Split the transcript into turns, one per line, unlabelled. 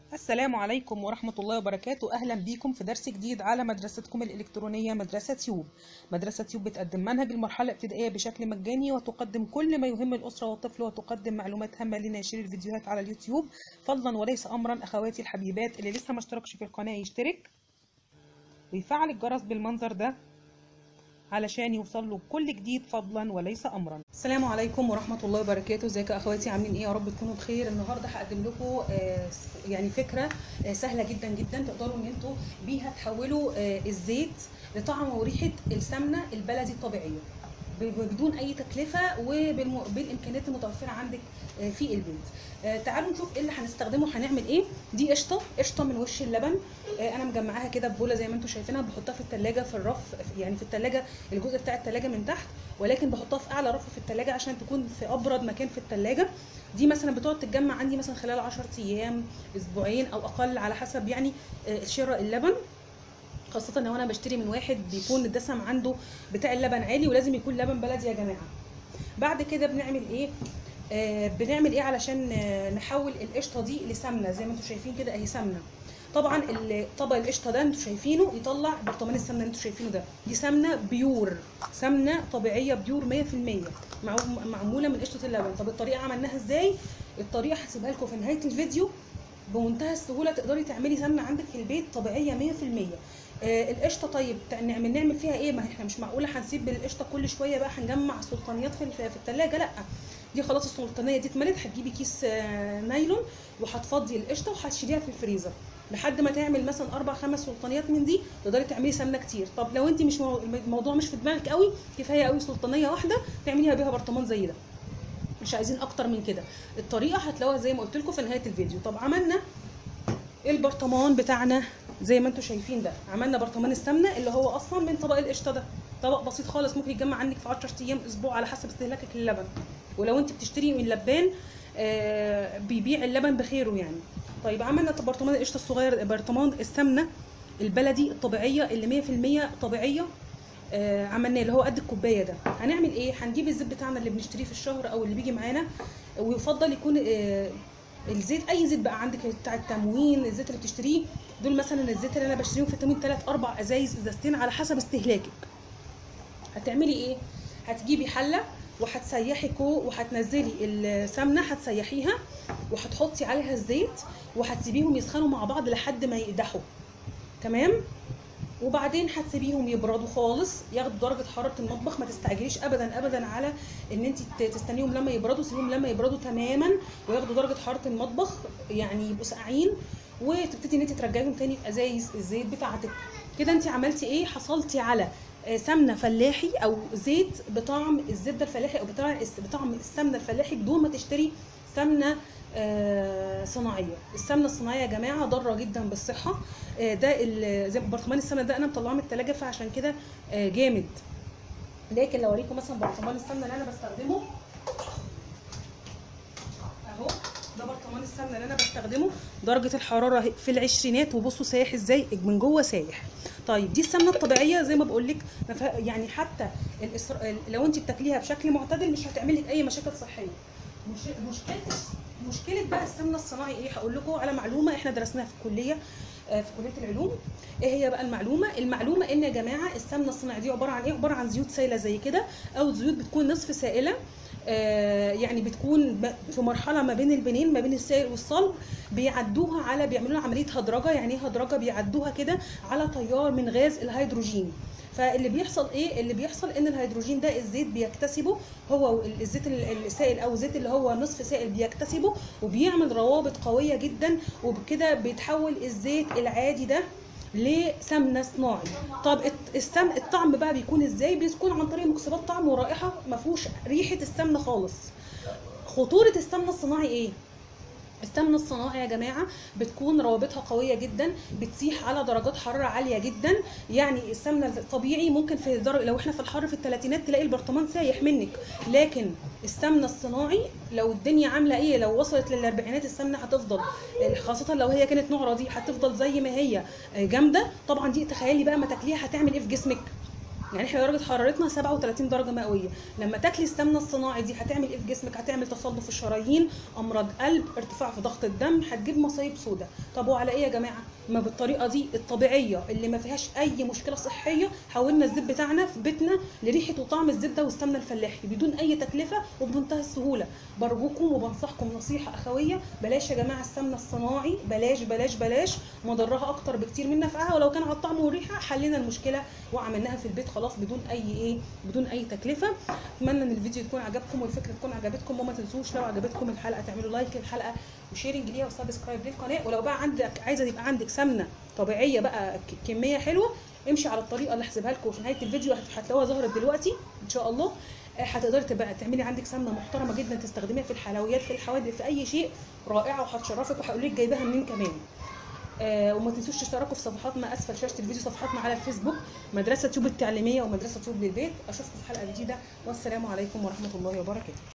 السلام عليكم ورحمة الله وبركاته. أهلا بيكم في درس جديد على مدرستكم الإلكترونية مدرسة تيوب. مدرسة تيوب بتقدم منهج المرحلة الابتدائية بشكل مجاني، وتقدم كل ما يهم الأسرة والطفل، وتقدم معلومات هامة لناشري الفيديوهات على اليوتيوب. فضلا وليس أمرا أخواتي الحبيبات، اللي لسه ما اشتركش في القناة يشترك ويفعل الجرس بالمنظر ده علشان يوصل له كل جديد، فضلا وليس امرا. السلام عليكم ورحمه الله وبركاته. ازيكم يا اخواتي، عاملين ايه؟ يا رب تكونوا بخير. النهارده هقدم لكم يعني فكره سهله جدا جدا تقدروا ان انتوا بيها تحولوا الزيت لطعم وريحه السمنه البلدي الطبيعيه بدون اي تكلفه وبالامكانيات المتوفره عندك في البيت. تعالوا نشوف ايه اللي هنستخدمه. هنعمل ايه؟ دي قشطه من وش اللبن. انا مجمعاها كده ببوله زي ما انتم شايفينها، بحطها في الثلاجه في الرف، يعني في الثلاجه الجزء بتاع الثلاجه من تحت، ولكن بحطها في اعلى رف في الثلاجه عشان تكون في ابرد مكان في الثلاجه. دي مثلا بتقعد تتجمع عندي مثلا خلال 10 ايام، اسبوعين او اقل، على حسب يعني شراء اللبن، خاصة لو انا بشتري من واحد بيكون الدسم عنده بتاع اللبن عالي، ولازم يكون لبن بلدي يا جماعة. بعد كده بنعمل ايه؟ بنعمل ايه علشان نحول القشطة دي لسمنة؟ زي ما انتم شايفين كده اهي سمنة. طبعا طبق القشطة ده انتم شايفينه يطلع برطمان السمنة اللي انتم شايفينه ده. دي سمنة بيور، سمنة طبيعية بيور 100%، معمولة من قشطة اللبن. طب الطريقة عملناها ازاي؟ الطريقة هسيبها لكم في نهاية الفيديو. بمنتهى السهولة تقدري تعملي سمنة عندك في البيت طبيعية 100%. القشطه طيب نعمل فيها ايه؟ ما احنا مش معقوله هنسيب القشطه كل شويه بقى هنجمع سلطانيات في الثلاجه، لا. دي خلاص السلطانيه دي اتملت، هتجيبي كيس نايلون وهتفضي القشطه وهتشيليها في الفريزر لحد ما تعمل مثلا 4-5 سلطانيات من دي، تقدري تعملي سمنه كتير. طب لو انت مش الموضوع مش في دماغك قوي، كفايه قوي سلطانيه واحده تعمليها بيها برطمان زي ده، مش عايزين اكتر من كده. الطريقه هتلاقوها زي ما قلت لكم في نهايه الفيديو. طب عملنا البرطمان بتاعنا زي ما انتم شايفين ده، عملنا برطمان السمنه اللي هو اصلا من طبق القشطه ده. طبق بسيط خالص ممكن يتجمع عندك في 10 ايام، اسبوع، على حسب استهلاكك للبن. ولو انت بتشتري من لبان بيبيع اللبن بخيره يعني. طيب عملنا برطمان القشطه الصغير، برطمان السمنه البلدي الطبيعيه اللي 100% طبيعيه، عملناه اللي هو قد الكوبايه ده. هنعمل ايه؟ هنجيب الزيت بتاعنا اللي بنشتريه في الشهر او اللي بيجي معانا، ويفضل يكون الزيت اي زيت بقى عندك بتاع التموين، الزيت اللي بتشتريه دول. مثلا الزيت اللي انا بشتريهم في التموين 3-4 ازازتين على حسب استهلاكك. هتعملي ايه؟ هتجيبي حله وهتسيحي وهتنزلي السمنه، هتسيحيها وهتحطي عليها الزيت وهتسيبيهم يسخنوا مع بعض لحد ما يقدحوا، تمام؟ وبعدين هتسيبيهم يبردوا خالص، ياخدوا درجه حراره المطبخ. ما تستعجليش ابدا ابدا على ان انت تستنيهم لما يبردوا، سيبيهم لما يبردوا تماما وياخدوا درجه حراره المطبخ، يعني يبقوا ساقعين، وتبتدي ان انت ترجعيهم تاني في ازايز الزيت بتاعتك. كده انت عملتي ايه؟ حصلتي على سمنه فلاحي او زيت بطعم الزبده الفلاحي او بطعم السمنه الفلاحي، بدون ما تشتري سمنه صناعيه. السمنه الصناعيه يا جماعه ضاره جدا بالصحه. ده زي برطمان السمنه ده انا مطلعاه من الثلاجه، فعشان كده جامد. لكن لو اوريكم مثلا برطمان السمنه اللي انا بستخدمه اهو، ده برطمان السمنه اللي انا بستخدمه، درجه الحراره في العشرينات، وبصوا سايح ازاي من جوه سايح. طيب دي السمنه الطبيعيه زي ما بقول لك، يعني حتى لو انت بتاكليها بشكل معتدل مش هتعمل لك اي مشاكل صحيه. مشكله بقى السمنه الصناعي ايه؟ هقول لكم على معلومه احنا درسناها في الكليه، في كليه العلوم. ايه هي بقى المعلومه ان يا جماعه السمنه الصناعيه دي عباره عن ايه؟ عباره عن زيوت سائله زي كده، او زيوت بتكون نصف سائله، يعني بتكون في مرحله ما بين البنين، ما بين السائل والصلب، بيعدوها على بيعملوا لها عمليه هدرجه. يعني ايه هدرجه؟ بيعدوها كده على تيار من غاز الهيدروجين. فاللي بيحصل ايه؟ اللي بيحصل ان الهيدروجين ده الزيت بيكتسبه، هو الزيت السائل او الزيت اللي هو نصف سائل بيكتسبه، وبيعمل روابط قويه جدا، وبكده بيتحول الزيت العادي ده لسمنه صناعي. طب الطعم بقى بيكون ازاي؟ بيكون عن طريق مكسبات طعم ورائحه، ما فيهوش ريحه السمنه خالص. خطوره السمنه الصناعي ايه؟ السمنه الصناعي يا جماعه بتكون روابطها قويه جدا، بتسيح على درجات حراره عاليه جدا. يعني السمنه الطبيعي ممكن في لو احنا في الحر في الثلاثينات تلاقي البرطمان سايح منك، لكن السمنه الصناعي لو الدنيا عامله ايه، لو وصلت للاربعينات السمنه هتفضل، خاصه لو هي كانت نوع رديء، هتفضل زي ما هي جامده. طبعا دي تخيلي بقى ما تاكليها هتعمل ايه في جسمك؟ يعني احنا درجه حرارتنا 37 درجه مئويه، لما تاكلي السمنه الصناعي دي هتعمل ايه في جسمك؟ هتعمل تصلب في الشرايين، امراض قلب، ارتفاع في ضغط الدم، هتجيب مصايب سوداء. طب وعلى ايه يا جماعه؟ ما بالطريقه دي الطبيعيه اللي ما فيهاش اي مشكله صحيه، حولنا الزيت بتاعنا في بيتنا لريحه وطعم الزبده والسمنه الفلاحي بدون اي تكلفه وبمنتهى السهوله. برجوكم وبنصحكم نصيحه اخويه، بلاش يا جماعه السمنه الصناعي، بلاش بلاش بلاش، مضرها اكتر بكتير من نفعها. ولو كان على الطعم والريحه حلينا المشكله وعملناها في البيت خلاص بدون اي تكلفه. اتمنى ان الفيديو يكون عجبكم والفكره تكون عجبتكم، وما تنسوش لو عجبتكم الحلقه تعملوا لايك للحلقه وشيرنج ليها وسبسكرايب للقناه. ولو بقى عايزه يبقى عندك سمنه طبيعيه بقى كميه حلوه، امشي على الطريقه اللي هحسبها لكم في نهايه الفيديو، هتلاقوها ظهرت دلوقتي ان شاء الله. هتقدري تبقى تعملي عندك سمنه محترمه جدا تستخدميها في الحلويات، في الحوادق، في اي شيء، رائعه وهتشرفك، وهقول لك جايباها منين كمان. وما تنسوش تشتركوا في صفحاتنا اسفل شاشه الفيديو، صفحاتنا على الفيسبوك مدرسه تيوب التعليميه ومدرسه تيوب للبيت. اشوفكم في حلقه جديده، والسلام عليكم ورحمه الله وبركاته.